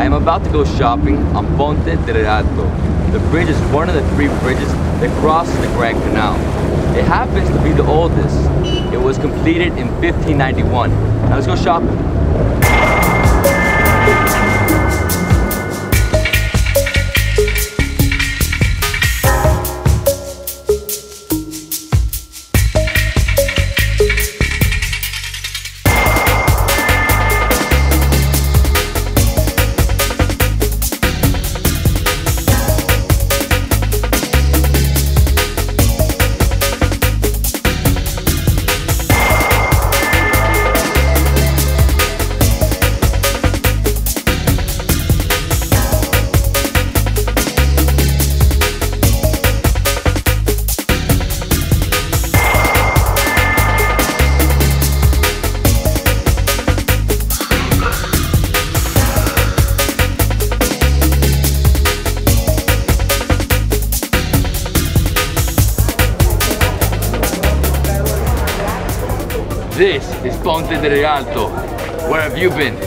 am about to go shopping on Ponte di Rialto. The bridge is one of the 3 bridges that crosses the Grand Canal. It happens to be the oldest. It was completed in 1591. Now let's go shopping. This is Ponte di Rialto. Where have you been?